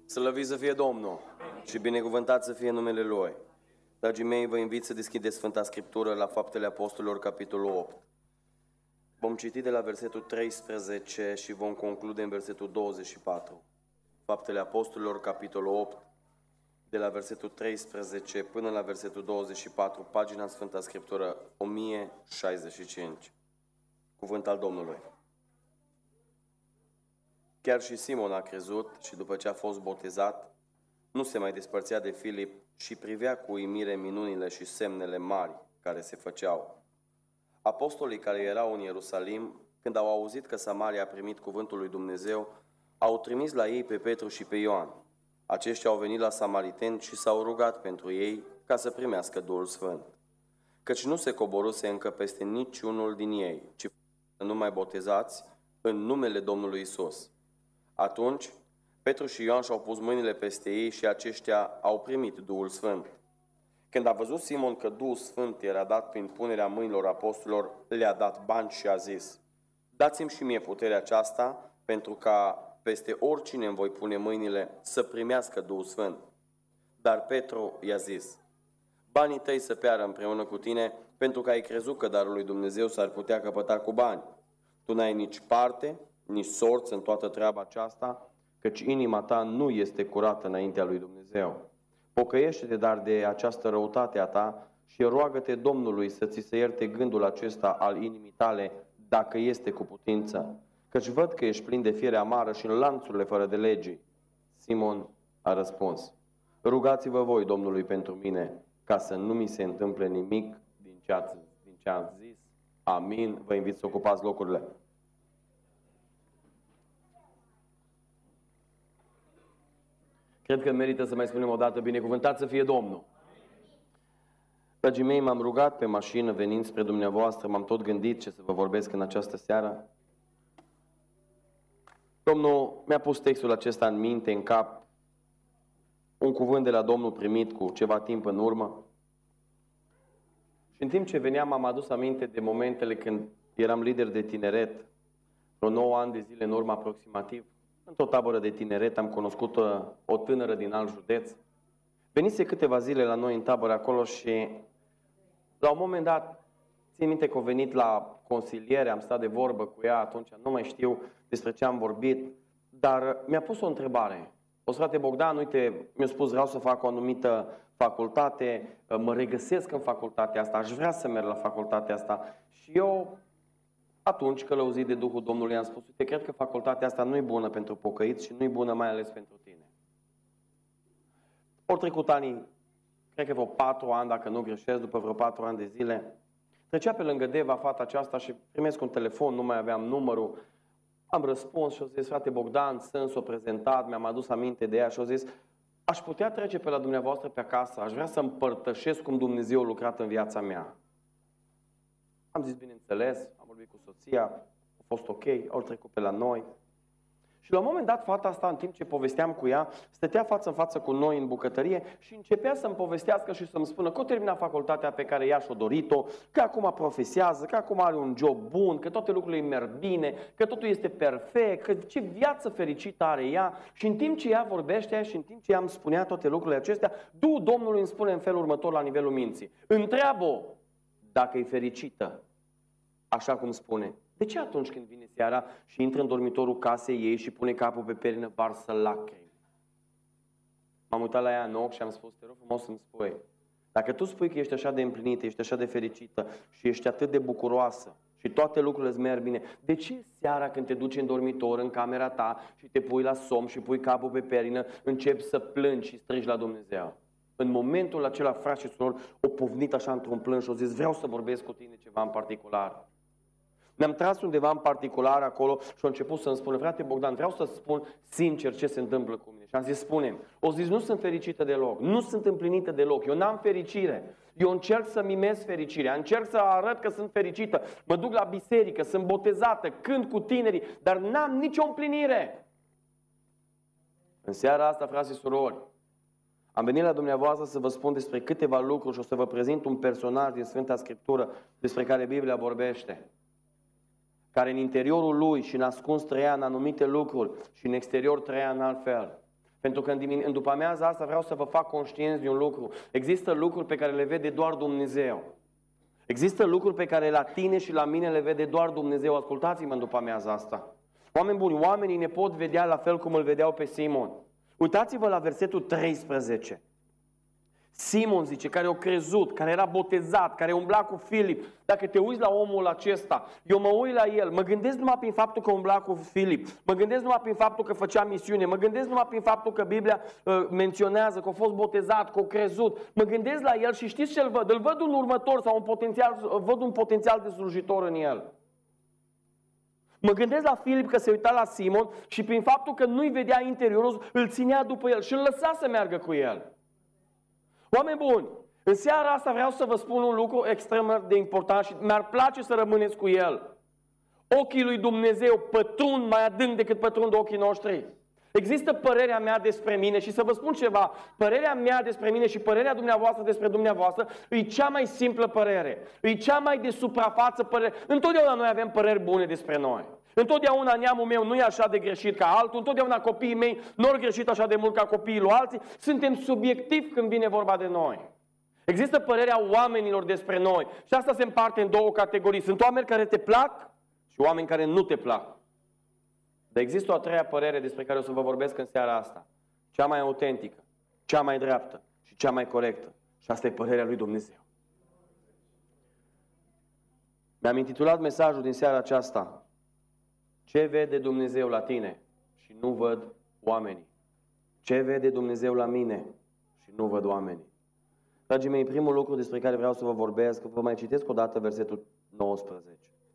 Slăvit să fie Domnul și binecuvântat să fie numele Lui. Dragii mei, vă invit să deschideți Sfânta Scriptură la Faptele Apostolilor, capitolul 8. Vom citi de la versetul 13 și vom conclude în versetul 24. Faptele Apostolilor, capitolul 8, de la versetul 13 până la versetul 24, pagina Sfânta Scriptură 1065. Cuvânt al Domnului. Chiar și Simon a crezut și după ce a fost botezat, nu se mai despărțea de Filip și privea cu uimire minunile și semnele mari care se făceau. Apostolii care erau în Ierusalim, când au auzit că Samaria a primit cuvântul lui Dumnezeu, au trimis la ei pe Petru și pe Ioan. Aceștia au venit la samariteni și s-au rugat pentru ei ca să primească Duhul Sfânt. Căci nu se coboruse încă peste niciunul din ei, ci numai botezați în numele Domnului Isus. Atunci, Petru și Ioan și-au pus mâinile peste ei și aceștia au primit Duhul Sfânt. Când a văzut Simon că Duhul Sfânt era dat prin punerea mâinilor apostolilor, le-a dat bani și a zis: dați-mi și mie puterea aceasta, pentru ca peste oricine îmi voi pune mâinile să primească Duhul Sfânt. Dar Petru i-a zis: banii tăi să piară împreună cu tine, pentru că ai crezut că darul lui Dumnezeu s-ar putea căpăta cu bani. Tu n-ai nici parte, nici sorți în toată treaba aceasta, căci inima ta nu este curată înaintea lui Dumnezeu. Pocăiește-te dar de această răutate a ta și roagă-te Domnului să ți se ierte gândul acesta al inimii tale, dacă este cu putință. Căci văd că ești plin de fiere amară și în lanțurile fără de legii. Simon a răspuns: rugați-vă voi Domnului pentru mine, ca să nu mi se întâmple nimic din ce ați zis. Amin. Vă invit să ocupați locurile. Cred că merită să mai spunem o dată: binecuvântat să fie Domnul. Dragii mei, m-am rugat pe mașină venind spre dumneavoastră, m-am tot gândit ce să vă vorbesc în această seară. Domnul mi-a pus textul acesta în minte, în cap, un cuvânt de la Domnul primit cu ceva timp în urmă. Și în timp ce veneam, am adus aminte de momentele când eram lider de tineret, vreo 9 ani de zile în urmă aproximativ. Într-o tabără de tineret am cunoscut o tânără din alt județ. Venise câteva zile la noi în tabără acolo și la un moment dat, țin minte că a venit la consiliere, am stat de vorbă cu ea atunci, nu mai știu despre ce am vorbit, dar mi-a pus o întrebare. O frate Bogdan, uite, mi-a spus vreau să fac o anumită facultate, mă regăsesc în facultatea asta, aș vrea să merg la facultatea asta. Și eu, atunci călăuzit de Duhul Domnului, am spus: uite, cred că facultatea asta nu e bună pentru pocăiți și nu e bună mai ales pentru tine. Au trecut ani, cred că vreo 4 ani, dacă nu greșesc, după vreo 4 ani de zile, trecea pe lângă Deva fata aceasta și primesc un telefon, nu mai aveam numărul. Am răspuns și au zis: frate Bogdan, s-o prezentat, mi-am adus aminte de ea și au zis: aș putea trece pe la dumneavoastră pe acasă, aș vrea să împărtășesc cum Dumnezeu a lucrat în viața mea. Am zis: bineînțeles, am vorbit cu soția, a fost ok, au trecut pe la noi. Și la un moment dat, fata asta, în timp ce povesteam cu ea, stătea față în față cu noi în bucătărie și începea să-mi povestească și să-mi spună că a terminat facultatea pe care ea și-a dorit-o, că acum profesează, că acum are un job bun, că toate lucrurile îi merg bine, că totul este perfect, că ce viață fericită are ea. Și în timp ce ea vorbește și în timp ce ea îmi spunea toate lucrurile acestea, Duhul Domnului îmi spune în felul următor la nivelul minții: întreabă-o dacă e fericită, așa cum spune. De ce atunci când vine seara și intră în dormitorul casei ei și pune capul pe perină, varsă lacrimi? M-am uitat la ea în ochi și am spus: te rog frumos să-mi spui, dacă tu spui că ești așa de împlinită, ești așa de fericită și ești atât de bucuroasă și toate lucrurile îți merg bine, de ce seara când te duci în dormitor, în camera ta și te pui la somn și pui capul pe perină, începi să plângi și strigi la Dumnezeu? În momentul acela, frați și surori, o povnit așa într-un plâns și o zis: vreau să vorbesc cu tine ceva în particular. Ne-am tras undeva în particular acolo și a început să-mi spună: frate Bogdan, vreau să spun sincer ce se întâmplă cu mine. Și am zis: spune-mi. O zis: nu sunt fericită deloc, nu sunt împlinită deloc, eu n-am fericire. Eu încerc să mimez fericirea, încerc să arăt că sunt fericită, mă duc la biserică, sunt botezată, cânt cu tinerii, dar n-am nicio împlinire. În seara asta, frați și surori, am venit la dumneavoastră să vă spun despre câteva lucruri și o să vă prezint un personaj din Sfânta Scriptură despre care Biblia vorbește, care în interiorul lui și în ascuns trăia în anumite lucruri și în exterior trăia în alt fel. Pentru că în după amiaza asta vreau să vă fac conștienți de un lucru. Există lucruri pe care le vede doar Dumnezeu. Există lucruri pe care la tine și la mine le vede doar Dumnezeu. Ascultați-mă în după amiaza asta. Oameni buni, oamenii ne pot vedea la fel cum îl vedeau pe Simon. Uitați-vă la versetul 13. Simon zice, care a crezut, care era botezat, care umbla cu Filip. Dacă te uiți la omul acesta, eu mă uit la el, mă gândesc numai prin faptul că umbla cu Filip, mă gândesc numai prin faptul că făcea misiune, mă gândesc numai prin faptul că Biblia menționează că a fost botezat, că a crezut. Mă gândesc la el și știți ce îl văd? Îl văd un următor sau văd un potențial de slujitor în el. Mă gândesc la Filip că se uita la Simon și prin faptul că nu-i vedea interiorul, îl ținea după el și îl lăsa să meargă cu el. Oameni buni, în seara asta vreau să vă spun un lucru extrem de important și mi-ar place să rămâneți cu el. Ochii lui Dumnezeu pătrund mai adânc decât pătrund ochii noștri. Există părerea mea despre mine și să vă spun ceva, părerea mea despre mine și părerea dumneavoastră despre dumneavoastră e cea mai simplă părere, e cea mai de suprafață părere. Întotdeauna noi avem păreri bune despre noi. Întotdeauna neamul meu nu e așa de greșit ca altul, întotdeauna copiii mei nu au greșit așa de mult ca copiii lui alții. Suntem subiectivi când vine vorba de noi. Există părerea oamenilor despre noi și asta se împarte în două categorii. Sunt oameni care te plac și oameni care nu te plac. Dar există o a treia părere despre care o să vă vorbesc în seara asta. Cea mai autentică, cea mai dreaptă și cea mai corectă. Și asta e părerea lui Dumnezeu. Mi-am intitulat mesajul din seara aceasta: ce vede Dumnezeu la tine și nu văd oamenii? Ce vede Dumnezeu la mine și nu văd oamenii? Dragii mei, primul lucru despre care vreau să vă vorbesc, vă mai citesc o dată versetul 19.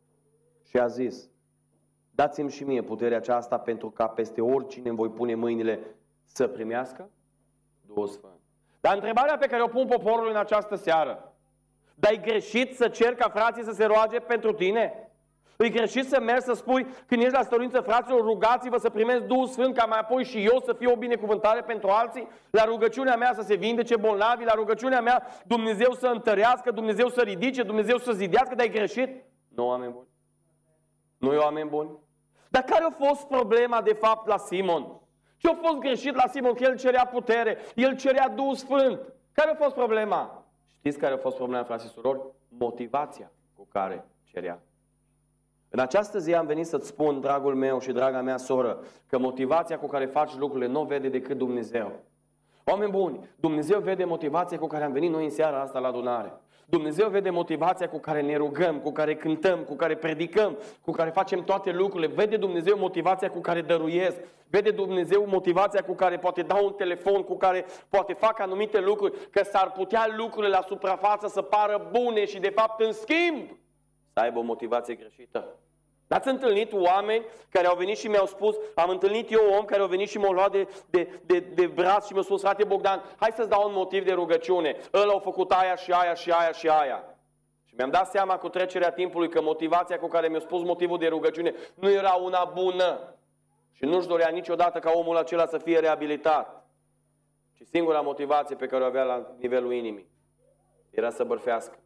Și a zis: dați-mi și mie puterea aceasta pentru ca peste oricine îmi voi pune mâinile să primească Duhul Sfânt. Dar întrebarea pe care o pun poporului în această seară: dar-i greșit să cer ca frații să se roage pentru tine? E greșit să mergi să spui când ești la stăruință: fraților, rugați-vă să primesc Duhul Sfânt ca mai apoi și eu să fiu o binecuvântare pentru alții? La rugăciunea mea să se vindece bolnavii, la rugăciunea mea Dumnezeu să întărească, Dumnezeu să ridice, Dumnezeu să zidească, dar e greșit? Nu, oameni buni. Nu e oameni buni. Dar care a fost problema de fapt la Simon? Ce a fost greșit la Simon? Că el cerea putere, el cerea Duhul Sfânt. Care a fost problema? Știți care a fost problema, frați și surori? Motivația cu care cerea. În această zi am venit să-ți spun, dragul meu și draga mea soră, că motivația cu care faci lucrurile nu o vede decât Dumnezeu. Oameni buni, Dumnezeu vede motivația cu care am venit noi în seara asta la adunare. Dumnezeu vede motivația cu care ne rugăm, cu care cântăm, cu care predicăm, cu care facem toate lucrurile. Vede Dumnezeu motivația cu care dăruiesc. Vede Dumnezeu motivația cu care poate dau un telefon, cu care poate fac anumite lucruri, că s-ar putea lucrurile la suprafață să pară bune și de fapt în schimb să aibă o motivație greșită. Ați întâlnit oameni care au venit și mi-au spus, am întâlnit eu om care au venit și m-au luat de braț și mi-au spus: frate Bogdan, hai să-ți dau un motiv de rugăciune. Ăla au făcut aia și aia și aia și aia. Și mi-am dat seama cu trecerea timpului că motivația cu care mi-a spus motivul de rugăciune nu era una bună. Și nu-și dorea niciodată ca omul acela să fie reabilitat. Și singura motivație pe care o avea la nivelul inimii era să bărfească.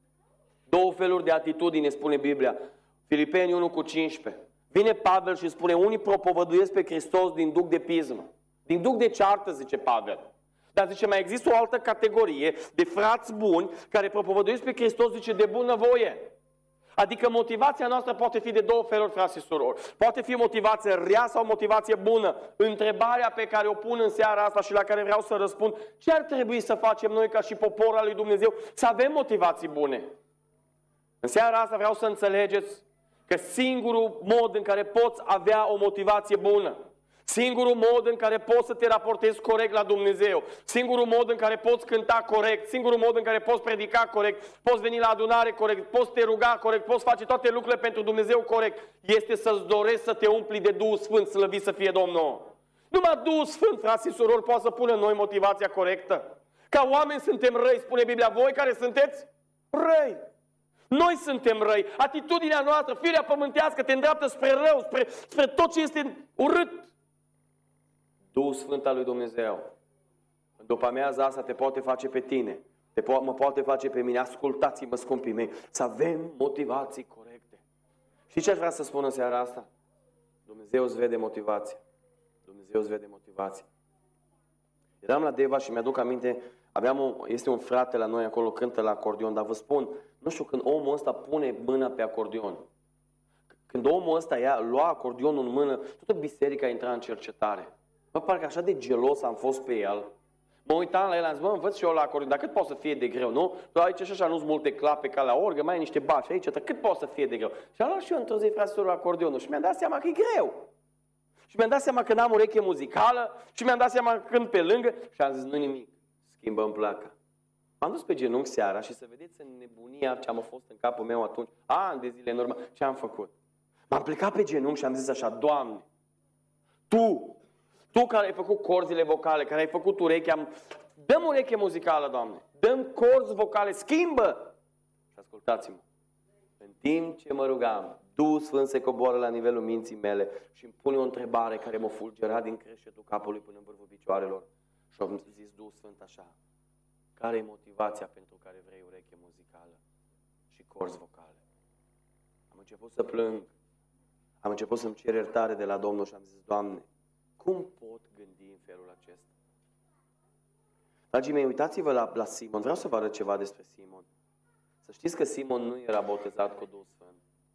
Două feluri de atitudine spune Biblia. Filipeni 1:15. Vine Pavel și spune: unii propovăduiesc pe Hristos din duc de pismă. Din duc de ceartă, zice Pavel. Dar zice, mai există o altă categorie de frați buni care propovăduiesc pe Hristos, zice, de bunăvoie. Adică motivația noastră poate fi de două feluri, frați și surori. Poate fi motivație rea sau motivație bună. Întrebarea pe care o pun în seara asta și la care vreau să răspund: ce ar trebui să facem noi ca și popor al lui Dumnezeu să avem motivații bune? În seara asta vreau să înțelegeți că singurul mod în care poți avea o motivație bună, singurul mod în care poți să te raportezi corect la Dumnezeu, singurul mod în care poți cânta corect, singurul mod în care poți predica corect, poți veni la adunare corect, poți te ruga corect, poți face toate lucrurile pentru Dumnezeu corect, este să-ți dorești să te umpli de Duhul Sfânt, slăvit să fie Domnul. Numai Duhul Sfânt, frați și surori, poate să pună în noi motivația corectă. Ca oameni suntem răi, spune Biblia. Voi care sunteți răi. Noi suntem răi. Atitudinea noastră, firea pământească, te îndreaptă spre rău, spre tot ce este urât. Duhul Sfânt al lui Dumnezeu, în după amiaza asta, te poate face pe tine, mă poate face pe mine. Ascultați-mă, scumpii mei, să avem motivații corecte. Știți ce aș vrea să spun în seara asta? Dumnezeu îți vede motivația. Dumnezeu îți vede motivația. Eram la Deva și mi-aduc aminte, este un frate la noi acolo, cântă la acordeon, dar vă spun, nu știu, când omul ăsta pune mâna pe acordeon, când omul ăsta lua acordeonul în mână, toată biserica intra în cercetare. Mă, parcă așa de gelos am fost pe el. Mă uitam la el, am zis, mă, învăț și eu la acordeon, dar cât poate să fie de greu, nu? Tu aici și așa nu-s multe clape ca la orgă, mai ai niște bași aici, dar cât poate să fie de greu? Și am luat și eu într-o zi, frate, acordeonul și mi-am dat seama că e greu. Și mi-am dat seama că n-am ureche muzicală și mi-am dat seama că cânt pe lângă și am zis, nu nimic, schimbăm placa. M-am dus pe genunchi seara și să vedeți în nebunia ce am fost în capul meu atunci, ani de zile în urmă, ce am făcut. M-am plecat pe genunchi și am zis așa, Doamne, Tu care ai făcut corzile vocale, care ai făcut urechea, dă-mi ureche muzicală, Doamne, dă-mi corzi vocale, schimbă! Și ascultați-mă, în timp ce mă rugam, Duhul Sfânt se coboară la nivelul minții mele și îmi pune o întrebare care mă fulgera din creștetul capului până în vârful picioarelor. Și am zis Duhul Sfânt așa, care e motivația pentru care vrei ureche muzicală și corzi vocale? Am început să plâng, am început să-mi cer iertare de la Domnul și am zis, Doamne, cum pot gândi în felul acesta? Dragii mei, uitați-vă la Simon. Vreau să vă arăt ceva despre Simon. Să știți că Simon nu era botezat cu Duhul Sfânt.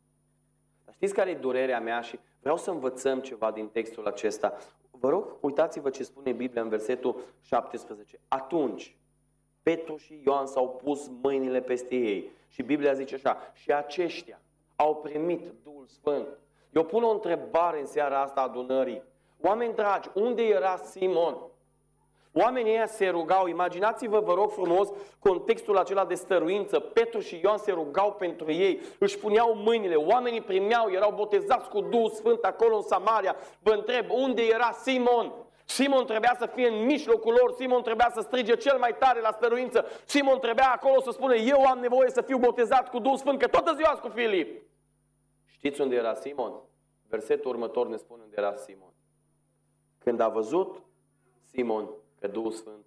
Dar știți care e durerea mea și vreau să învățăm ceva din textul acesta. Vă rog, uitați-vă ce spune Biblia în versetul 17. Atunci, Petru și Ioan s-au pus mâinile peste ei. Și Biblia zice așa, și aceștia au primit Duhul Sfânt. Eu pun o întrebare în seara asta adunării. Oameni dragi, unde era Simon? Oamenii ăia se rugau, imaginați-vă, vă rog frumos, contextul acela de stăruință. Petru și Ioan se rugau pentru ei, își puneau mâinile, oamenii primeau, erau botezați cu Duhul Sfânt acolo în Samaria. Vă întreb, unde era Simon? Simon trebuia să fie în mijlocul lor, Simon trebuia să strige cel mai tare la stăruință, Simon trebuia acolo să spună, eu am nevoie să fiu botezat cu Duhul Sfânt, că toată ziua cu Filip. Știți unde era Simon? Versetul următor ne spune unde era Simon. Când a văzut Simon că Duhul Sfânt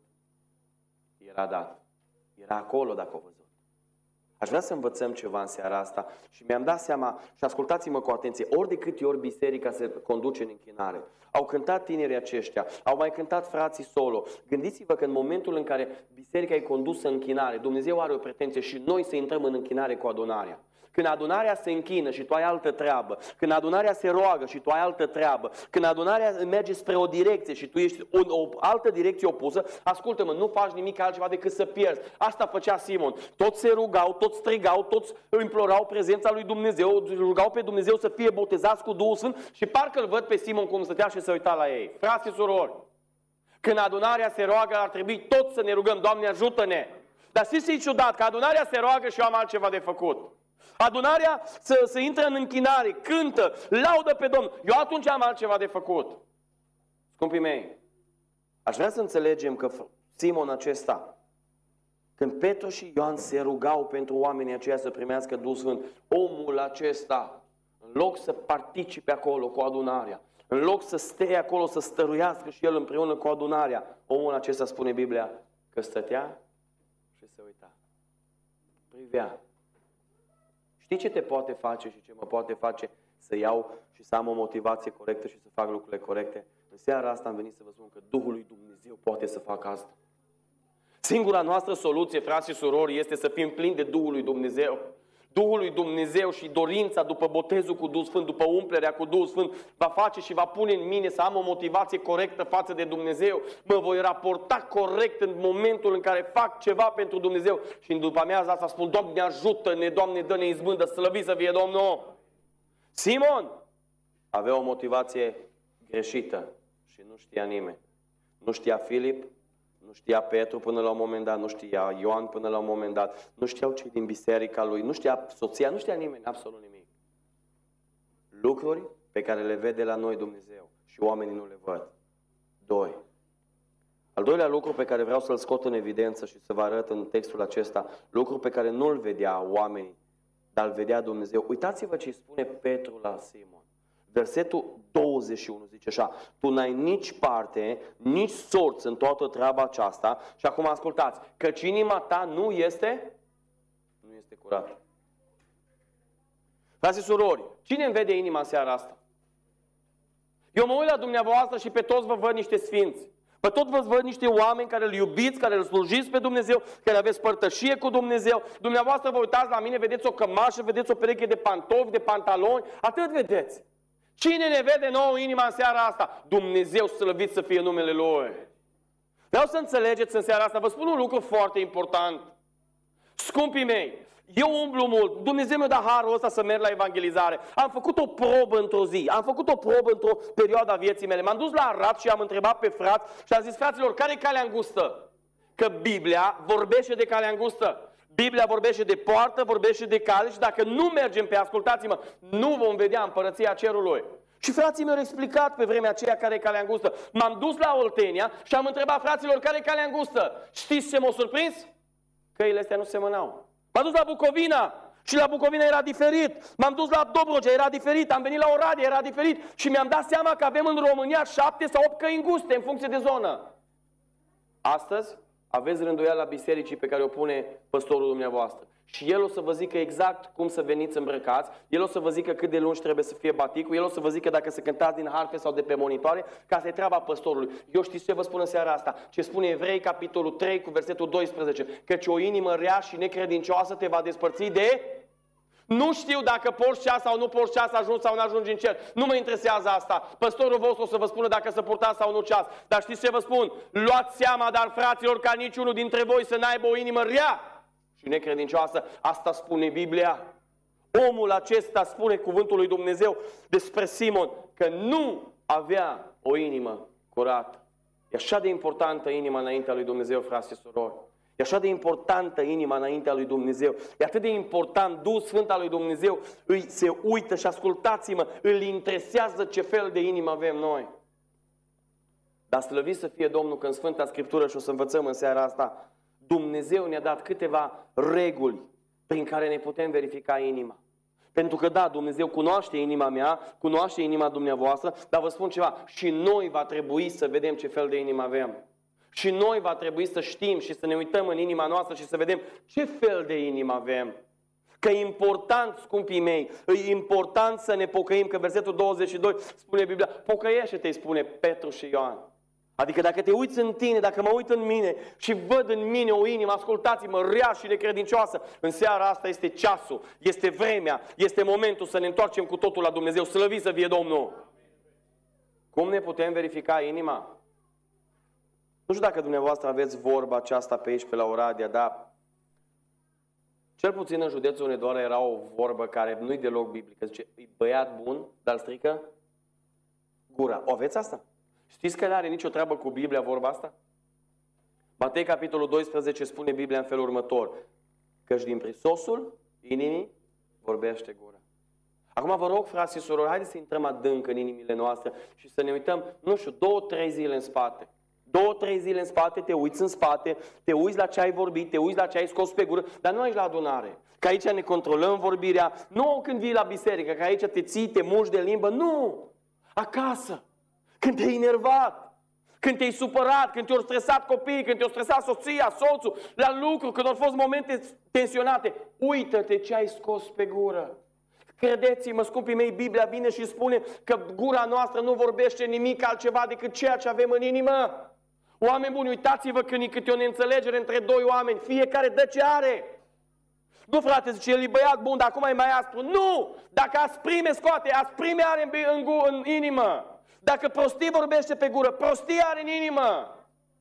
era dat. Era acolo dacă a văzut. Aș vrea să învățăm ceva în seara asta și mi-am dat seama, și ascultați-mă cu atenție, ori de câte ori biserica se conduce în închinare, au cântat tinerii aceștia, au mai cântat frații solo. Gândiți-vă că în momentul în care biserica e condusă în închinare, Dumnezeu are o pretenție și noi să intrăm în închinare cu adunarea. Când adunarea se închină și tu ai altă treabă, când adunarea se roagă și tu ai altă treabă, când adunarea merge spre o direcție și tu ești o altă direcție opusă, ascultă-mă, nu faci nimic altceva decât să pierzi. Asta făcea Simon. Toți se rugau, toți strigau, toți implorau prezența lui Dumnezeu, rugau pe Dumnezeu să fie botezați cu Duhul Sfânt și parcă îl văd pe Simon cum stătea și se uita la ei. Frați și surori, când adunarea se roagă, ar trebui toți să ne rugăm, Doamne ajută-ne! Dar știți ce e ciudat? Că adunarea se roagă și eu am altceva de făcut. Adunarea să intre în închinare, cântă, laudă pe Domnul. Eu atunci am altceva de făcut. Scumpii mei, aș vrea să înțelegem că Simon acesta, când Petru și Ioan se rugau pentru oamenii aceia să primească Duhul Sfânt, omul acesta, în loc să participe acolo cu adunarea, în loc să stea acolo, să stăruiască și el împreună cu adunarea, omul acesta, spune Biblia, că stătea și se uita. Privea. Știi ce te poate face și ce mă poate face să iau și să am o motivație corectă și să fac lucrurile corecte? În seara asta am venit să vă spun că Duhul lui Dumnezeu poate să facă asta. Singura noastră soluție, frați și surori, este să fim plini de Duhul lui Dumnezeu. Duhul lui Dumnezeu și dorința după botezul cu Duhul Sfânt, după umplerea cu Duhul Sfânt, va face și va pune în mine să am o motivație corectă față de Dumnezeu. Mă voi raporta corect în momentul în care fac ceva pentru Dumnezeu. Și în după amiaza asta spun, Doamne ajută-ne, Doamne dă-ne izbândă, slăvit să fie Domnul. Simon avea o motivație greșită și nu știa nimeni. Nu știa Filip, nu știa Petru până la un moment dat, nu știa Ioan până la un moment dat, nu știau cei din biserica lui, nu știa soția, nu știa nimeni, absolut nimic. Lucruri pe care le vede la noi Dumnezeu și oamenii nu le văd. 2. Al doilea lucru pe care vreau să-l scot în evidență și să vă arăt în textul acesta, lucru pe care nu-l vedea oamenii, dar îl vedea Dumnezeu. Uitați-vă ce îi spune Petru la Simon. Versetul 21 zice așa, tu n-ai nici parte, nici sorți în toată treaba aceasta și acum ascultați, căci inima ta nu este curată. Frați și surori, cine îmi vede inima în seara asta? Eu mă uit la dumneavoastră și pe toți vă văd niște sfinți. Păi tot vă văd niște oameni care îl iubiți, care îl slujiți pe Dumnezeu, care aveți părtășie cu Dumnezeu. Dumneavoastră vă uitați la mine, vedeți o cămașă, vedeți o pereche de pantofi, de pantaloni, atât vedeți. Cine ne vede nouă inima în seara asta? Dumnezeu slăvit să fie numele Lui. Vreau să înțelegeți în seara asta, vă spun un lucru foarte important. Scumpii mei, eu umblu mult, Dumnezeu mi-a dat harul ăsta să merg la evangelizare. Am făcut o probă într-o zi, am făcut o probă într-o perioadă a vieții mele. M-am dus la Arad și am întrebat pe frați și am zis, fraților, care e calea îngustă? Că Biblia vorbește de calea îngustă. Biblia vorbește de poartă, vorbește de cale și dacă nu mergem pe, ascultați-mă, nu vom vedea împărăția cerului. Și frații mi-au explicat pe vremea aceea care e calea îngustă. M-am dus la Oltenia și am întrebat, fraților, care e calea îngustă? Știți ce m-a surprins? Căile astea nu semănau. M-am dus la Bucovina și la Bucovina era diferit. M-am dus la Dobrogea, era diferit. Am venit la Oradea, era diferit. Și mi-am dat seama că avem în România 7 sau 8 căi înguste în funcție de zonă. Astăzi aveți rânduiala bisericii pe care o pune păstorul dumneavoastră. Și el o să vă zică exact cum să veniți îmbrăcați, el o să vă zică cât de lungi trebuie să fie baticul, el o să vă zică dacă să cântați din harfe sau de pe monitoare, ca asta e treaba păstorului. Eu știți ce vă spun în seara asta? Ce spune Evrei, capitolul 3, cu versetul 12, căci o inimă rea și necredincioasă te va despărți de... Nu știu dacă porți ceas sau nu porți ceas, ajungi sau nu ajungi în cer. Nu mă interesează asta. Păstorul vostru o să vă spună dacă să purtați sau nu ceas. Dar știți ce vă spun? Luați seama, dar fraților, ca niciunul dintre voi să n-aibă o inimă rea și necredincioasă. Asta spune Biblia. Omul acesta, spune cuvântul lui Dumnezeu despre Simon, că nu avea o inimă curată. E așa de importantă inima înaintea lui Dumnezeu, frați și surori. E așa de importantă inima înaintea lui Dumnezeu. E atât de important, Duhul Sfânt al lui Dumnezeu se uită și ascultați-mă, îl interesează ce fel de inimă avem noi. Dar slăvit să fie Domnul că în Sfânta Scriptură, și o să învățăm în seara asta, Dumnezeu ne-a dat câteva reguli prin care ne putem verifica inima. Pentru că da, Dumnezeu cunoaște inima mea, cunoaște inima dumneavoastră, dar vă spun ceva, și noi va trebui să vedem ce fel de inimă avem. Și noi va trebui să știm și să ne uităm în inima noastră și să vedem ce fel de inimă avem. Că e important, scumpii mei, e important să ne pocăim, că versetul 22 spune Biblia, pocăiește-te, îi spune Petru și Ioan. Adică dacă te uiți în tine, dacă mă uit în mine și văd în mine o inimă, ascultați-mă, rea și necredincioasă, în seara asta este ceasul, este vremea, este momentul să ne întoarcem cu totul la Dumnezeu. Slăvit să fie Domnul! Cum ne putem verifica inima? Nu știu dacă dumneavoastră aveți vorba aceasta pe aici, pe la Oradea, dar cel puțin în județul Hunedoara era o vorbă care nu-i deloc biblică. Zice, e băiat bun, dar strică gura. O aveți asta? Știți că nu are nicio treabă cu Biblia vorba asta? Matei, capitolul 12, spune Biblia în felul următor, căci din prisosul inimii vorbește gura. Acum vă rog, frați și surori, haideți să intrăm adânc în inimile noastre și să ne uităm, nu știu, 2-3 zile în spate. 2-3 zile în spate, te uiți în spate, te uiți la ce ai vorbit, te uiți la ce ai scos pe gură, dar nu aici la adunare. Că aici ne controlăm vorbirea, nu când vii la biserică, că aici te ții, te muși de limbă, nu! Acasă, când te-ai enervat, când te-ai supărat, când te-au stresat copiii, când te-au stresat soția, soțul, la lucru, când au fost momente tensionate, uită-te ce ai scos pe gură. Credeți-mă, scumpii mei, Biblia vine și spune că gura noastră nu vorbește nimic altceva decât ceea ce avem în inimă. Oameni buni, uitați-vă când e câte o neînțelegere între doi oameni, fiecare dă ce are. Nu, frate, zice, el e băiat bun, dar acum e mai aspru. Nu! Dacă asprime scoate, asprime are în inimă. Dacă prostii vorbește pe gură, prostie are în inimă.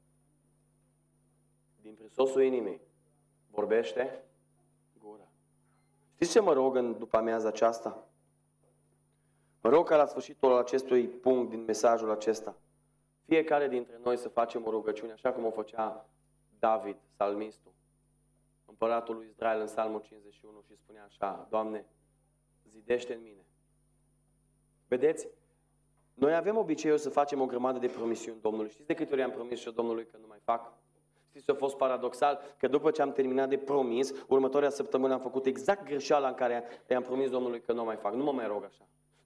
Din prisosul inimii vorbește gura. Știți ce mă rog în după amiaza aceasta? Mă rog ca la sfârșitul acestui punct din mesajul acesta, fiecare dintre noi să facem o rugăciune, așa cum o făcea David, psalmistul, împăratul lui Israel în Psalmul 51 și spunea așa, Doamne, zidește în mine. Vedeți? Noi avem obiceiul să facem o grămadă de promisiuni Domnului. Știți de câte ori am promis și eu Domnului că nu mai fac? Știți ce a fost paradoxal? Că după ce am terminat de promis, următoarea săptămână am făcut exact greșeala în care i-am promis Domnului că nu mai fac. Nu mă mai rog așa.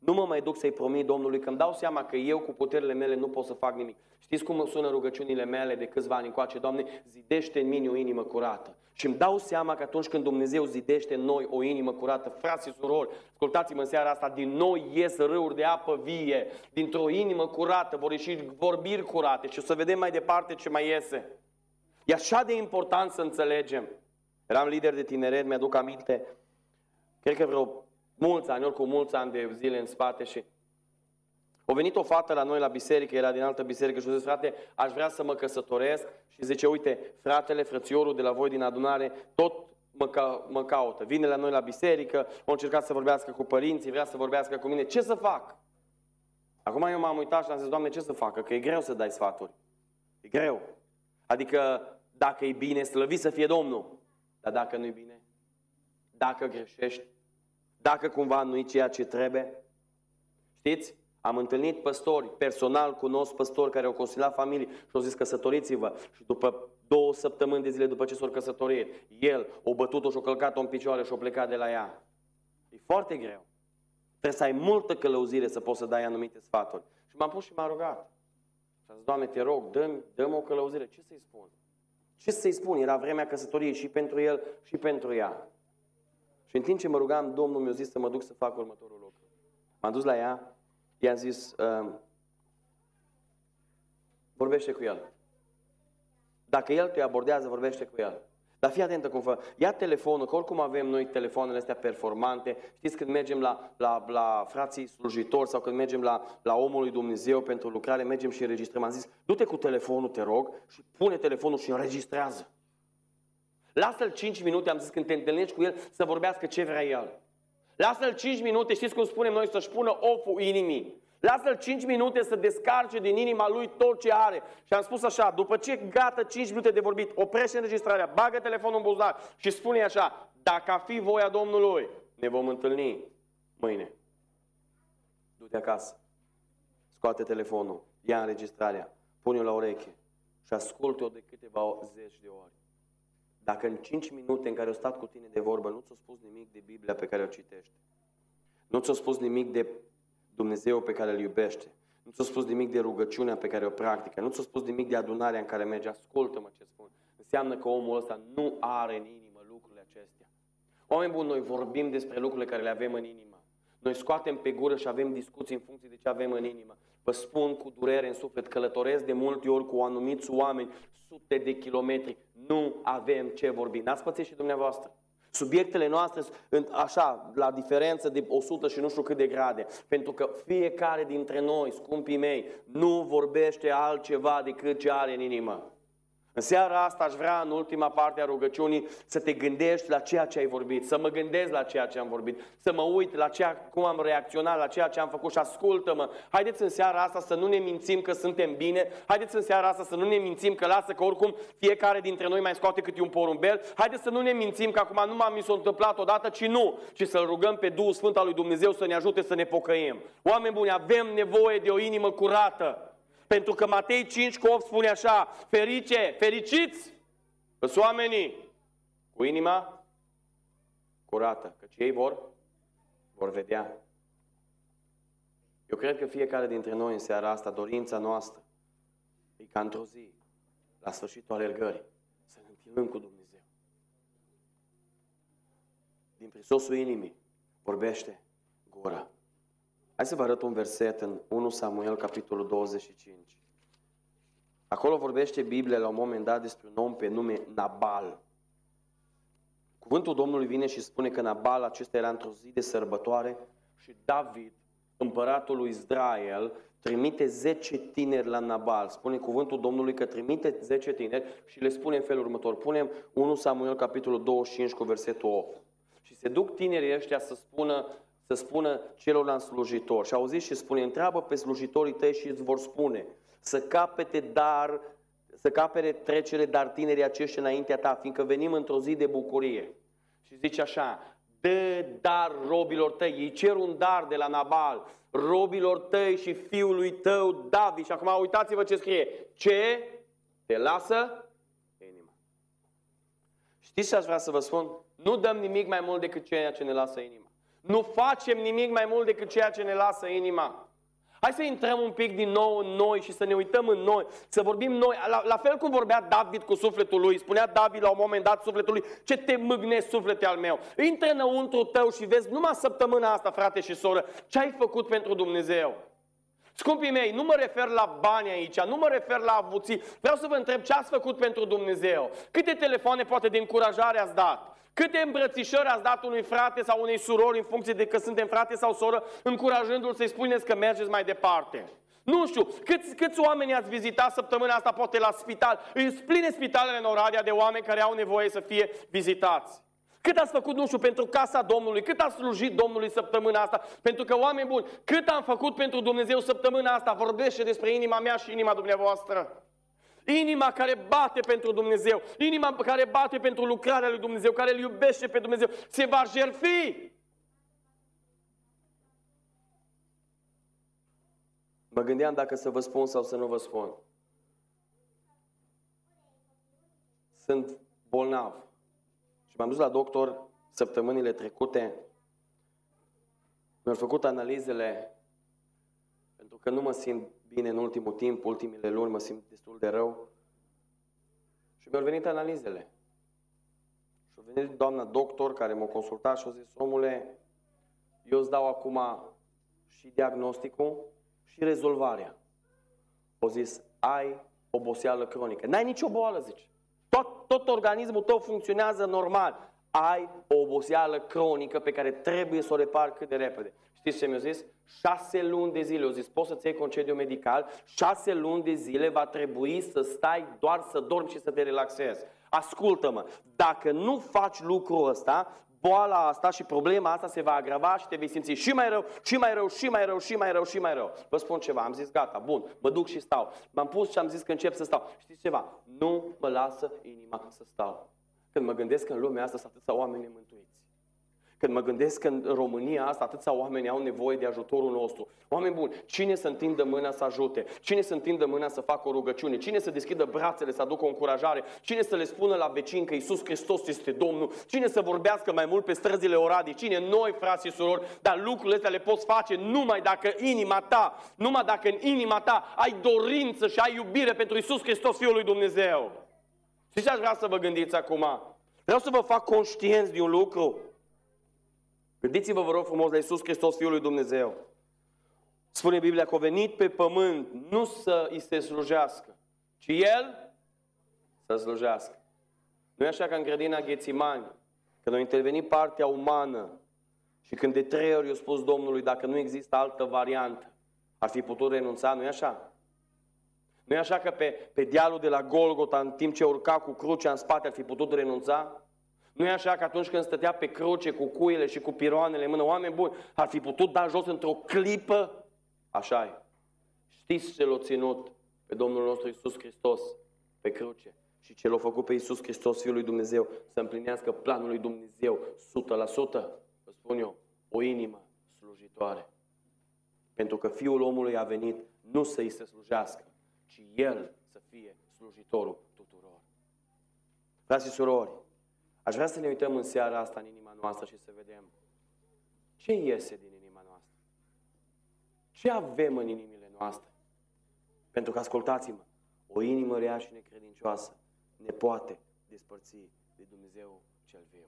Nu mă mai duc să-i promit Domnului, că îmi dau seama că eu cu puterile mele nu pot să fac nimic. Știți cum sună rugăciunile mele de câțiva ani încoace? Doamne, zidește în mine o inimă curată. Și îmi dau seama că atunci când Dumnezeu zidește în noi o inimă curată, frați și surori, ascultați-mă în seara asta, din noi ies râuri de apă vie, dintr-o inimă curată vor ieși vorbiri curate și o să vedem mai departe ce mai iese. E așa de important să înțelegem. Eram lider de tineret, mi-aduc aminte, cred că vreo mulți ani, oricum mulți ani de zile în spate și a venit o fată la noi la biserică, era din altă biserică și a zis, frate, aș vrea să mă căsătoresc și zice, uite, fratele, frățiorul de la voi din adunare, tot mă caută. Vine la noi la biserică, a încercat să vorbească cu părinții, vrea să vorbească cu mine, ce să fac? Acum eu m-am uitat și am zis, Doamne, ce să facă? Că e greu să dai sfaturi. E greu. Adică, dacă e bine, slăvit să fie Domnul. Dar dacă nu e bine, dacă greșești, dacă cumva nu e ceea ce trebuie. Știți? Am întâlnit păstori, personal cunosc păstori care au consiliat familii și au zis căsătoriți-vă. Și după 2 săptămâni de zile după ce s-au căsătorit, el o bătut-o și o călcat-o în picioare și o plecat de la ea. E foarte greu. Trebuie să ai multă călăuzire să poți să dai anumite sfaturi. Și m-am pus și m-am rugat. Și am zis, Doamne, te rog, dă-mi o călăuzire. Ce să-i spun? Ce să-i spun? Era vremea căsătoriei și pentru el și pentru ea. Și în timp ce mă rugam, Domnul mi-a zis să mă duc să fac următorul lucru. M-am dus la ea, i-am zis, vorbește cu el. Dacă el te abordează, vorbește cu el. Dar fii atentă cum fă. Ia telefonul, că oricum avem noi telefoanele astea performante. Știți, când mergem la frații slujitori sau când mergem la omul lui Dumnezeu pentru lucrare, mergem și înregistrăm. Am zis, du-te cu telefonul, te rog, și pune telefonul și înregistrează. Lasă-l 5 minute, am zis, când te întâlnești cu el, să vorbească ce vrea el. Lasă-l 5 minute, știți cum spunem noi, să-și pună oful inimii. Lasă-l 5 minute să descarce din inima lui tot ce are. Și am spus așa, după ce gata 5 minute de vorbit, oprește înregistrarea, bagă telefonul în buzunar și spune așa, dacă a fi voia Domnului, ne vom întâlni mâine. Du-te acasă, scoate telefonul, ia înregistrarea, pune-o la ureche și ascultă-o de câteva zeci de ori. Dacă în 5 minute în care au stat cu tine de vorbă nu ți-a spus nimic de Biblia pe care o citește, nu ți-a spus nimic de Dumnezeu pe care îl iubește, nu ți-a spus nimic de rugăciunea pe care o practică, nu ți-a spus nimic de adunarea în care merge, ascultă-mă ce spun, înseamnă că omul ăsta nu are în inimă lucrurile acestea. Oameni buni, noi vorbim despre lucrurile care le avem în inimă. Noi scoatem pe gură și avem discuții în funcție de ce avem în inimă. Vă spun cu durere în suflet, călătoresc de multe ori cu anumiți oameni, sute de kilometri, nu avem ce vorbi. N-ați pățit și dumneavoastră? Subiectele noastre sunt așa, la diferență de 100 și nu știu cât de grade. Pentru că fiecare dintre noi, scumpii mei, nu vorbește altceva decât ce are în inimă. În seara asta aș vrea, în ultima parte a rugăciunii, să te gândești la ceea ce ai vorbit, să mă gândesc la ceea ce am vorbit, să mă uit la cum am reacționat, la ceea ce am făcut și ascultă-mă. Haideți în seara asta să nu ne mințim că suntem bine, haideți în seara asta să nu ne mințim că lasă că oricum fiecare dintre noi mai scoate câte un porumbel, haideți să nu ne mințim că acum numai mi s-a întâmplat odată, ci nu, ci să-L rugăm pe Duhul Sfânt al lui Dumnezeu să ne ajute să ne pocăim. Oameni buni, avem nevoie de o inimă curată. Pentru că Matei 5:8 spune așa, fericiți sunt oamenii cu inima curată, căci ei vor vedea. Eu cred că fiecare dintre noi în seara asta, dorința noastră, e ca într-o zi, la sfârșitul alergării, să ne întâlnim cu Dumnezeu. Din prisosul inimii vorbește gura. Hai să vă arăt un verset în 1 Samuel, capitolul 25. Acolo vorbește Biblia la un moment dat despre un om pe nume Nabal. Cuvântul Domnului vine și spune că Nabal acesta era într-o zi de sărbătoare și David, împăratul lui Israel, trimite 10 tineri la Nabal. Spune cuvântul Domnului că trimite 10 tineri și le spune în felul următor. Punem 1 Samuel, capitolul 25, cu versetul 8. Și se duc tinerii ăștia să spună celorlalți slujitori. Și auziți și spune, întreabă pe slujitorii tăi și îți vor spune să capere trecere dar tinerii aceștia înaintea ta, fiindcă venim într-o zi de bucurie. Și zice așa, dă dar robilor tăi, ei cer un dar de la Nabal, robilor tăi și fiului tău David. Și acum uitați-vă ce scrie, ce te lasă inima. Știți ce aș vrea să vă spun? Nu dăm nimic mai mult decât ceea ce ne lasă inima. Nu facem nimic mai mult decât ceea ce ne lasă inima. Hai să intrăm un pic din nou în noi și să ne uităm în noi, să vorbim noi. La fel cum vorbea David cu sufletul lui, spunea David la un moment dat sufletul lui, ce te mâgnezi suflete al meu. Intră înăuntru tău și vezi numai săptămâna asta, frate și soră, ce ai făcut pentru Dumnezeu. Scumpii mei, nu mă refer la bani aici, nu mă refer la avuții. Vreau să vă întreb ce ați făcut pentru Dumnezeu. Câte telefoane poate de încurajare ați dat? Câte îmbrățișări ați dat unui frate sau unei surori în funcție de că suntem frate sau soră, încurajându-l să-i spuneți că mergeți mai departe? Nu știu, câți oameni ați vizitat săptămâna asta poate la spital? Îi pline spitalele în Oradea de oameni care au nevoie să fie vizitați. Cât ați făcut, nu știu, pentru casa Domnului? Cât ați slujit Domnului săptămâna asta? Pentru că, oameni buni, cât am făcut pentru Dumnezeu săptămâna asta vorbește despre inima mea și inima dumneavoastră. Inima care bate pentru Dumnezeu, inima care bate pentru lucrarea lui Dumnezeu, care îl iubește pe Dumnezeu, se va jertfi. Mă gândeam dacă să vă spun sau să nu vă spun. Sunt bolnav. Și m-am dus la doctor săptămânile trecute. Mi-au făcut analizele, pentru că nu mă simt bine în ultimul timp, ultimele luni mă simt destul de rău. Și mi-au venit analizele. Și a venit doamna doctor care m-a consultat și a zis, omule, eu îți dau acum și diagnosticul și rezolvarea. A zis, ai oboseală cronică. N-ai nicio boală, zice. Tot organismul tău funcționează normal. Ai o oboseală cronică pe care trebuie să o repari cât de repede. Știți ce mi-a zis? 6 luni de zile. Au zis, poți să-ți iei concediu medical, 6 luni de zile va trebui să stai doar să dormi și să te relaxezi. Ascultă-mă, dacă nu faci lucrul ăsta, boala asta și problema asta se va agrava și te vei simți și mai rău, și mai rău, și mai rău, și mai rău, și mai rău. Vă spun ceva, am zis gata, bun, mă duc și stau. M-am pus și am zis că încep să stau. Știți ceva? Nu mă lasă inima să stau. Când mă gândesc că în lumea asta sunt atâția oameni nemântuiți. Când mă gândesc că în România asta atâția oameni au nevoie de ajutorul nostru. Oameni buni, cine să întindă mâna să ajute? Cine să întindă mâna să facă o rugăciune? Cine să deschidă brațele să aducă o încurajare? Cine să le spună la vecini că Iisus Hristos este Domnul? Cine să vorbească mai mult pe străzile Oradei? Cine? Noi, frați și surori, dar lucrurile astea le poți face numai dacă numai dacă în inima ta ai dorință și ai iubire pentru Iisus Hristos, Fiul lui Dumnezeu. Știți ce aș vrea să vă gândiți acum? Vreau să vă fac conștienți de un lucru. Gândiți-vă, vă rog frumos, la Iisus Hristos, Fiul lui Dumnezeu. Spune Biblia că a venit pe pământ nu să îi se slujească, ci El să slujească. Nu e așa ca în grădina Ghețimani, când a intervenit partea umană și când de 3 ori i-a spus Domnului, dacă nu există altă variantă, ar fi putut renunța, nu e așa? Nu e așa că pe dealul de la Golgota, în timp ce urca cu crucea în spate, ar fi putut renunța? Nu e așa că atunci când stătea pe cruce cu cuile și cu piroanele în mână, oameni buni, ar fi putut da jos într-o clipă? Așa e. Știți ce l-a ținut pe Domnul nostru Iisus Hristos pe cruce? Și ce l-a făcut pe Iisus Hristos, Fiul lui Dumnezeu, să împlinească planul lui Dumnezeu 100%? Vă spun eu, o inimă slujitoare. Pentru că Fiul omului a venit nu să îi se slujească, ci El să fie slujitorul tuturor. Frați și surori, aș vrea să ne uităm în seara asta în inima noastră și să vedem ce iese din inima noastră. Ce avem în inimile noastre? Pentru că, ascultați-mă, o inimă rea și necredincioasă ne poate despărți de Dumnezeu cel viu.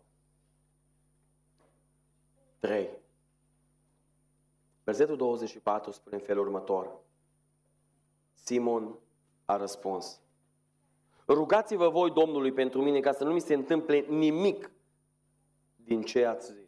3. Versetul 24 spune în felul următor. Simon a răspuns. Rugați-vă voi Domnului pentru mine ca să nu mi se întâmple nimic din ce ați zis.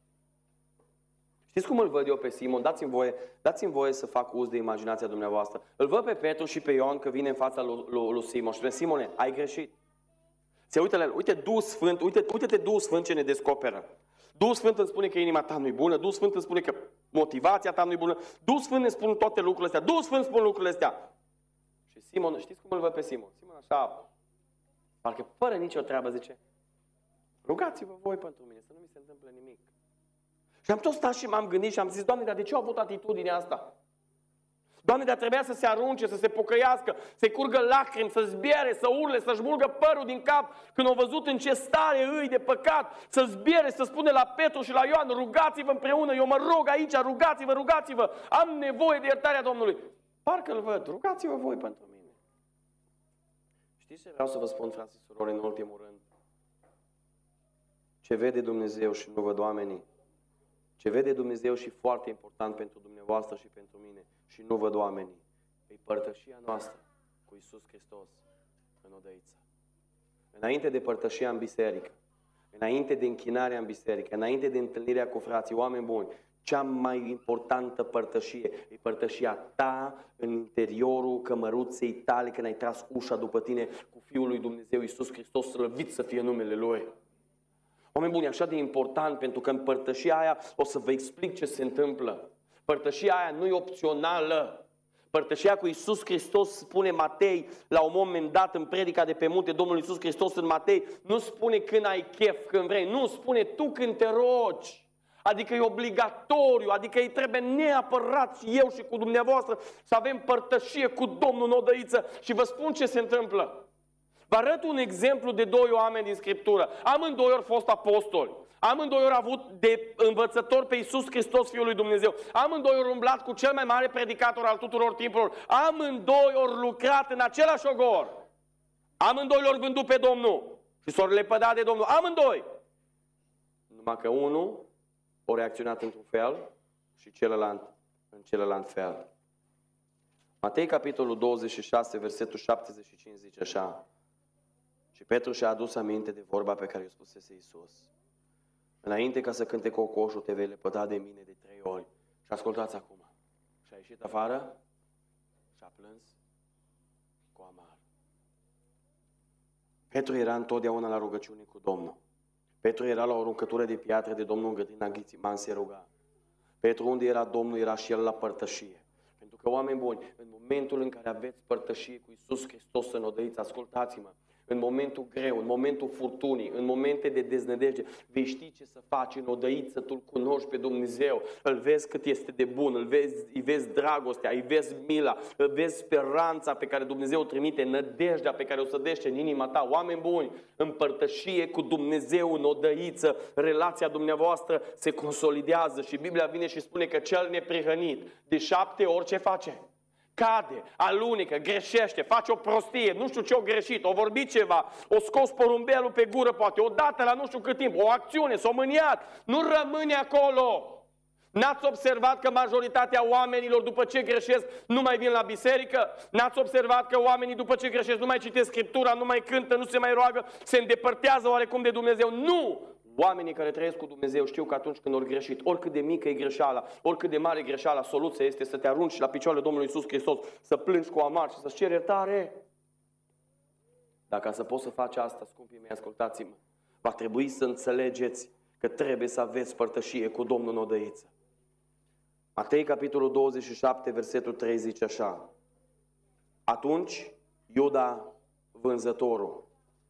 Știți cum îl văd eu pe Simon? Dați-mi voie să fac uz de imaginația dumneavoastră. Îl văd pe Petru și pe Ioan că vine în fața lui Simon și spune, Simone, ai greșit. Se uită la el, uite Duhul Sfânt, uite-te Duhul Sfânt ce ne descoperă. Duhul Sfânt îmi spune că inima ta nu-i bună, Duhul Sfânt îmi spune că motivația ta nu-i bună, Duhul Sfânt ne spune toate lucrurile astea, Duhul Sfânt spune lucrurile astea. Și Simon, știți cum îl văd pe Simon? Simon așa, parcă fără nicio treabă zice, rugați-vă voi pentru mine, să nu mi se întâmple nimic. Și am tot stat și m-am gândit și am zis, Doamne, dar de ce au avut atitudinea asta? Doamne, dar trebuia să se arunce, să se pocăiască, să-i curgă lacrimi, să zbiere, să urle, să-și mulgă părul din cap când au văzut în ce stare îi de păcat, să zbiere, să spune la Petru și la Ioan, rugați-vă împreună, eu mă rog aici, rugați-vă, rugați-vă, am nevoie de iertarea Domnului. Parcă îl văd, rugați-vă voi pentru mine. Știți ce vreau să vă spun, frați și surori, în ultimul rând? Ce vede Dumnezeu și nu văd oamenii. Ce vede Dumnezeu și foarte important pentru dumneavoastră și pentru mine și nu văd oamenii, e părtășia noastră cu Iisus Hristos în odăiță. Înainte de părtășia în biserică, înainte de închinarea în biserică, înainte de întâlnirea cu frații, oameni buni, cea mai importantă părtășie e părtășia ta în interiorul cămăruței tale când ai tras ușa după tine cu Fiul lui Dumnezeu Iisus Hristos, slăvit să fie numele Lui. Oameni buni, așa de important, pentru că în părtășia aia o să vă explic ce se întâmplă. Părtășia aia nu e opțională. Părtășia cu Iisus Hristos, spune Matei, la un moment dat în predica de pe munte, Domnul Iisus Hristos în Matei, nu spune când ai chef, când vrei, nu, spune tu când te rogi. Adică e obligatoriu, adică îi trebuie neapărat și eu și cu dumneavoastră să avem părtășie cu Domnul în odăiță. Și vă spun ce se întâmplă. Vă arăt un exemplu de doi oameni din Scriptură. Amândoi au fost apostoli. Amândoi au avut de învățător pe Iisus Hristos, Fiul lui Dumnezeu. Amândoi au umblat cu cel mai mare predicator al tuturor timpurilor. Amândoi au lucrat în același ogor. Amândoi l-au vândut pe Domnul și s-au lepădat de Domnul. Amândoi! Numai că unul a reacționat într-un fel și celălalt în celălalt fel. Matei, capitolul 26, versetul 75 zice așa: și Petru și-a adus aminte de vorba pe care i-o spusese Iisus. Înainte ca să cânte cocoșul, te vei lepăda de mine de 3 ori. Și ascultați acum. Și a ieșit afară și a plâns cu amar. Petru era întotdeauna la rugăciune cu Domnul. Petru era la o aruncătură de piatră de Domnul în grădina Ghețiman, se ruga. Petru, unde era Domnul, era și el la părtășie. Pentru că, oameni buni, în momentul în care aveți părtășie cu Iisus Hristos în odăiță, ascultați-mă, în momentul greu, în momentul furtunii, în momente de deznădejde, vei ști ce să faci în odăiță, tu îl cunoști pe Dumnezeu, îl vezi cât este de bun, îi vezi dragostea, îi vezi mila, îi vezi speranța pe care Dumnezeu o trimite, nădejdea pe care o sădește în inima ta. Oameni buni, în părtășie cu Dumnezeu, în odăiță, relația dumneavoastră se consolidează și Biblia vine și spune că cel neprihănit de 7 ori ce face? Cade, alunecă, greșește, face o prostie, nu știu ce o greșit, o vorbit ceva, o scos porumbelul pe gură poate, o dată la nu știu cât timp, o acțiune, s-o mâniat, nu rămâne acolo. N-ați observat că majoritatea oamenilor după ce greșesc nu mai vin la biserică? N-ați observat că oamenii după ce greșesc nu mai citesc Scriptura, nu mai cântă, nu se mai roagă, se îndepărtează oarecum de Dumnezeu? Nu! Oamenii care trăiesc cu Dumnezeu știu că atunci când au greșit, oricât de mică e greșeala, oricât de mare e greșeala, soluția este să te arunci la picioarele Domnului Iisus Hristos, să plângi cu amar și să-ți ceri iertare. Dacă să poți să faci asta, scumpii mei, ascultați-mă, va trebui să înțelegeți că trebuie să aveți părtășie cu Domnul în odăiță. Matei, capitolul 27, versetul 3 zice așa: atunci Iuda, vânzătorul,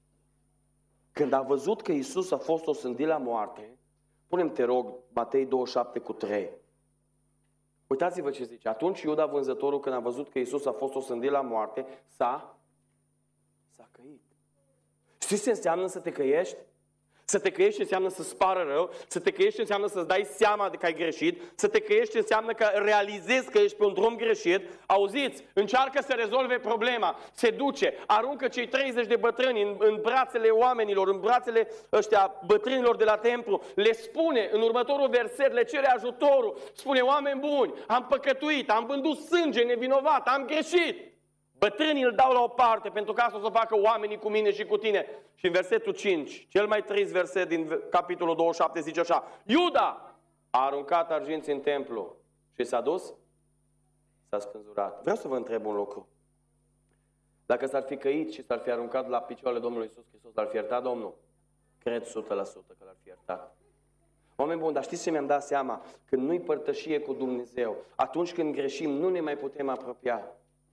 când a văzut că Iisus a fost osândit la moarte, pune-mi, te rog, Matei 27 cu 3. Uitați-vă ce zice. Atunci Iuda, vânzătorul, când a văzut că Iisus a fost osândit la moarte, s-a căit. Știți ce înseamnă să te căiești? Să te căiești înseamnă să-ți pară rău, să te căiești înseamnă să-ți dai seama de că ai greșit, să te căiești înseamnă că realizezi că ești pe un drum greșit. Auziți, încearcă să rezolve problema, se duce, aruncă cei 30 de bătrâni în brațele oamenilor, în brațele ăștia bătrânilor de la templu, le spune în următorul verset, le cere ajutorul, spune: oameni buni, am păcătuit, am vândut sânge nevinovat, am greșit. Bătrânii îl dau la o parte, pentru că asta o să facă oamenii cu mine și cu tine. Și în versetul 5, cel mai trist verset din capitolul 27 zice așa: Iuda a aruncat arginții în templu și s-a dus, s-a spânzurat. Vreau să vă întreb un lucru. Dacă s-ar fi căit și s-ar fi aruncat la picioarele Domnului Iisus Hristos, l-ar fi iertat Domnul? Cred 100% că l-ar fi iertat. Oameni buni, dar știți ce mi-am dat seama? Când nu-i părtășie cu Dumnezeu, atunci când greșim, nu ne mai putem apropia.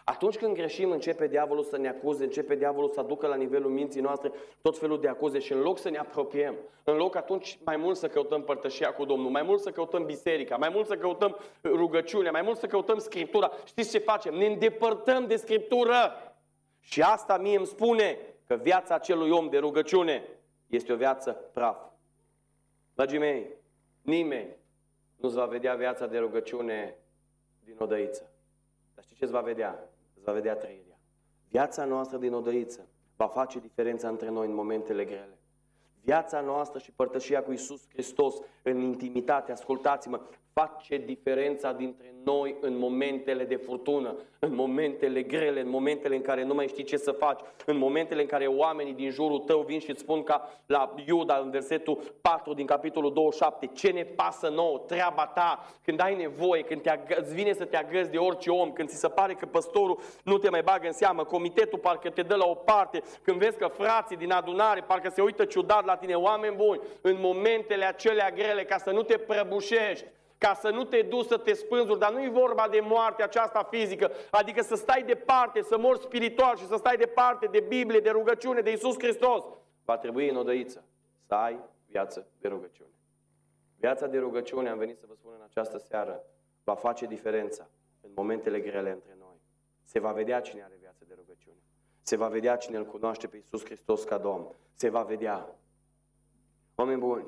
Atunci când greșim, începe diavolul să ne acuze, începe diavolul să aducă la nivelul minții noastre tot felul de acuze și în loc să ne apropiem, în loc atunci mai mult să căutăm părtășia cu Domnul, mai mult să căutăm biserica, mai mult să căutăm rugăciunea, mai mult să căutăm Scriptura, știți ce facem? Ne îndepărtăm de Scriptură. Și asta mie îmi spune că viața acelui om de rugăciune este o viață praf. Dragii mei, nimeni nu-ți va vedea viața de rugăciune din odăiță. Dar știi ce îți va vedea? Îți va vedea trăirea. Viața noastră din odăiță va face diferența între noi în momentele grele. Viața noastră și părtășia cu Iisus Hristos în intimitate, ascultați-mă, face diferența dintre noi în momentele de furtună, în momentele grele, în momentele în care nu mai știi ce să faci, în momentele în care oamenii din jurul tău vin și îți spun ca la Iuda în versetul 4 din capitolul 27, ce ne pasă nouă, treaba ta, când ai nevoie, când îți vine să te agăzi de orice om, când ți se pare că păstorul nu te mai bagă în seamă, comitetul parcă te dă la o parte, când vezi că frații din adunare parcă se uită ciudat la tine, oameni buni, în momentele acelea grele, ca să nu te prăbușești, ca să nu te duci să te spânzuri, dar nu e vorba de moarte aceasta fizică, adică să stai departe, să mori spiritual și să stai departe de Biblie, de rugăciune, de Iisus Hristos. Va trebui în odăiță să ai viață de rugăciune. Viața de rugăciune, am venit să vă spun în această seară, va face diferența în momentele grele între noi. Se va vedea cine are viață de rugăciune. Se va vedea cine îl cunoaște pe Iisus Hristos ca Domn. Se va vedea. Oameni buni,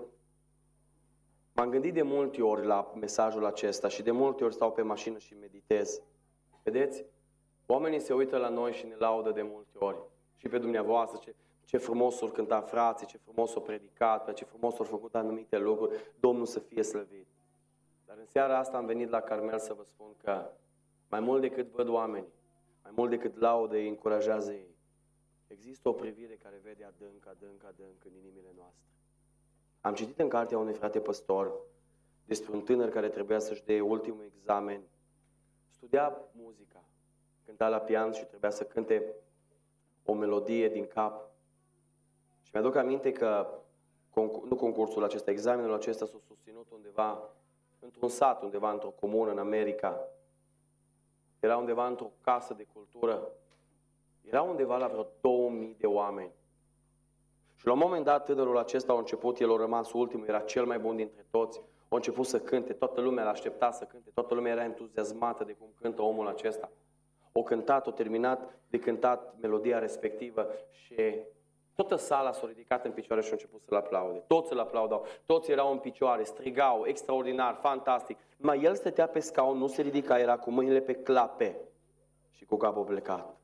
m-am gândit de multe ori la mesajul acesta și de multe ori stau pe mașină și meditez. Vedeți? Oamenii se uită la noi și ne laudă de multe ori. Și pe dumneavoastră, ce frumos s-au cântat frații, ce frumos s-au predicat, ce frumos s-au făcut anumite lucruri. Domnul să fie slăvit. Dar în seara asta am venit la Carmel să vă spun că mai mult decât văd oamenii, mai mult decât laudă îi încurajează ei, există o privire care vede adânc, adânc, adânc în inimile noastre. Am citit în cartea unui frate păstor despre un tânăr care trebuia să-și dea ultimul examen. Studia muzica, cânta la pian și trebuia să cânte o melodie din cap. Și mi-aduc aminte că, nu concursul acesta, examenul acesta s-a susținut undeva, într-un sat, undeva într-o comună în America. Era undeva într-o casă de cultură. Era undeva la vreo 2000 de oameni. Și la un moment dat tânărul acesta a început, el a rămas ultimul, era cel mai bun dintre toți, a început să cânte, toată lumea l-aștepta să cânte, toată lumea era entuziasmată de cum cântă omul acesta. O cântat, o terminat de cântat melodia respectivă și toată sala s-a ridicat în picioare și a început să-l aplaude. Toți îl aplaudau, toți erau în picioare, strigau, extraordinar, fantastic. Numai el stătea pe scaun, nu se ridica, era cu mâinile pe clape și cu capul plecat.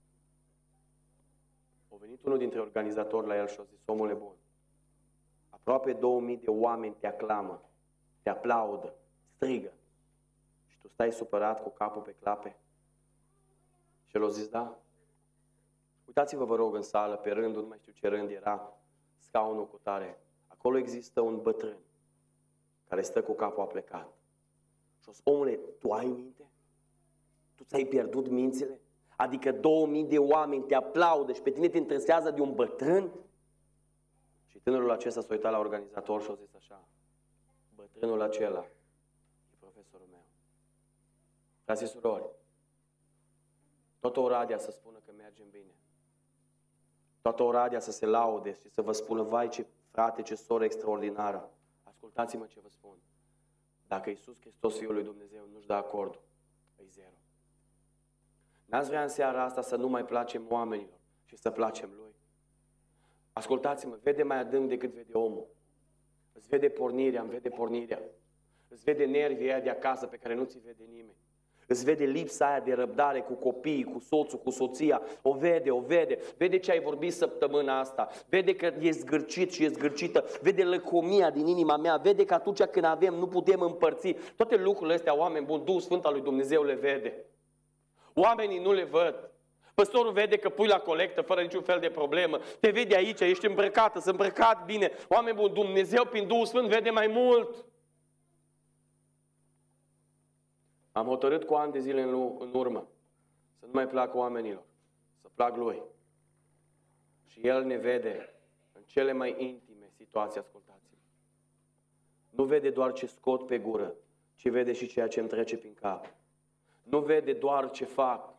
A venit unul dintre organizatori la el și a zis, omule bun, aproape 2000 de oameni te aclamă, te aplaudă, strigă și tu stai supărat cu capul pe clape? Și el a zis, da. Uitați-vă, vă rog, în sală, pe rândul, nu mai știu ce rând era, scaunul cu tare. Acolo există un bătrân care stă cu capul aplecat. Și o zis, omule, tu ai minte? Tu ți-ai pierdut mințile? Adică 2000 de oameni te aplaudă și pe tine te interesează de un bătrân? Și tânărul acesta s-a uitat la organizator și a zis așa, bătrânul acela e profesorul meu. Frați și surori, toată Oradea să spună că mergem bine. Toată Oradea să se laude și să vă spună, vai ce frate, ce soră extraordinară. Ascultați-mă ce vă spun. Dacă Iisus Hristos, Fiul lui Dumnezeu, nu-și dă acordul, e zero. N-ați vrea în seara asta să nu mai placem oamenilor și să placem Lui? Ascultați-mă, vede mai adânc decât vede omul. Îți vede pornirea, îmi vede pornirea. Îți vede nervii aia de acasă pe care nu ți vede nimeni. Îți vede lipsa aia de răbdare cu copiii, cu soțul, cu soția. O vede, o vede. Vede ce ai vorbit săptămâna asta. Vede că e zgârcit și e zgârcită. Vede lăcomia din inima mea. Vede că atunci când avem nu putem împărți. Toate lucrurile astea, oameni buni, Duhul Sfânt al lui Dumnezeu le vede. Oamenii nu le văd. Păstorul vede că pui la colectă fără niciun fel de problemă. Te vede aici, ești îmbrăcată, sunt îmbrăcat bine. Oameni buni, Dumnezeu prin Duhul Sfânt vede mai mult. Am hotărât cu ani de zile în urmă să nu mai plac oamenilor, să plac Lui. Și El ne vede în cele mai intime situații, ascultați-mă. Nu vede doar ce scot pe gură, ci vede și ceea ce îmi trece prin cap. Nu vede doar ce fac,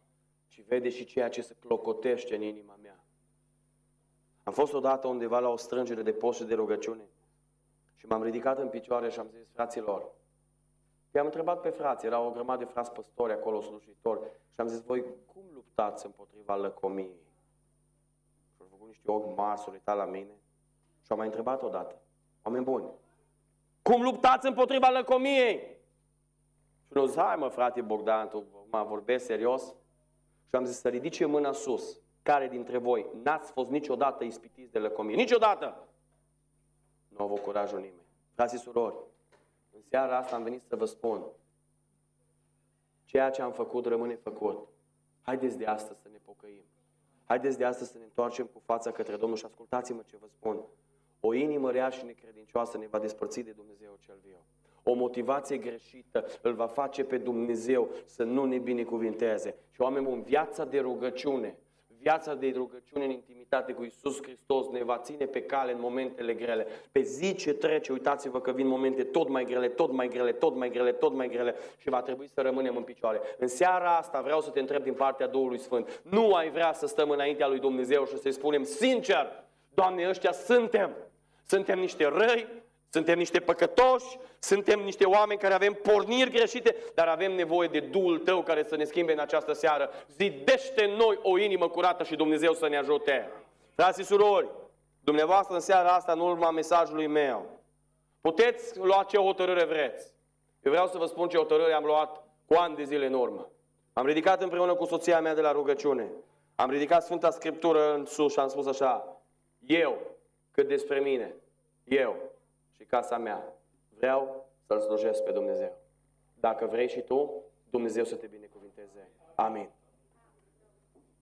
ci vede și ceea ce se clocotește în inima mea. Am fost odată undeva la o strângere de post și de rugăciune și m-am ridicat în picioare și am zis, fraților, i-am întrebat pe frați, era o grămadă de frați păstori acolo, slujitori, și am zis, voi cum luptați împotriva lăcomiei? Și au făcut niște ochi mari, s-au uitat la mine și am mai întrebat odată, oameni buni, cum luptați împotriva lăcomiei? Și nu zis, hai mă frate Bogdan, tu mă vorbesc serios? Și am zis să ridice mâna sus, care dintre voi n-ați fost niciodată ispitiți de lăcomie? Niciodată! Nu a avut curajul nimeni. Frați și surori, în seara asta am venit să vă spun, ceea ce am făcut rămâne făcut. Haideți de astăzi să ne pocăim. Haideți de astăzi să ne întoarcem cu fața către Domnul și ascultați-mă ce vă spun. O inimă rea și necredincioasă ne va despărți de Dumnezeu cel viu. O motivație greșită îl va face pe Dumnezeu să nu ne binecuvinteze. Și oameni buni, viața de rugăciune în intimitate cu Iisus Hristos ne va ține pe cale în momentele grele. Pe zi ce trece, uitați-vă că vin momente tot mai grele, tot mai grele, tot mai grele, tot mai grele și va trebui să rămânem în picioare. În seara asta vreau să te întreb din partea Duhului Sfânt. Nu ai vrea să stăm înaintea lui Dumnezeu și să-i spunem sincer, Doamne, ăștia suntem. Suntem niște răi, suntem niște păcătoși, suntem niște oameni care avem porniri greșite, dar avem nevoie de Duhul Tău care să ne schimbe în această seară. Zidește în noi o inimă curată și Dumnezeu să ne ajute. Frați și surori, dumneavoastră în seara asta, în urma mesajului meu, puteți lua ce hotărâre vreți. Eu vreau să vă spun ce hotărâre am luat cu ani de zile în urmă. Am ridicat împreună cu soția mea de la rugăciune. Am ridicat Sfânta Scriptură în sus și am spus așa, eu, cât despre mine, eu și casa mea, vreau să-L slujesc pe Dumnezeu. Dacă vrei și tu, Dumnezeu să te binecuvinteze. Amin.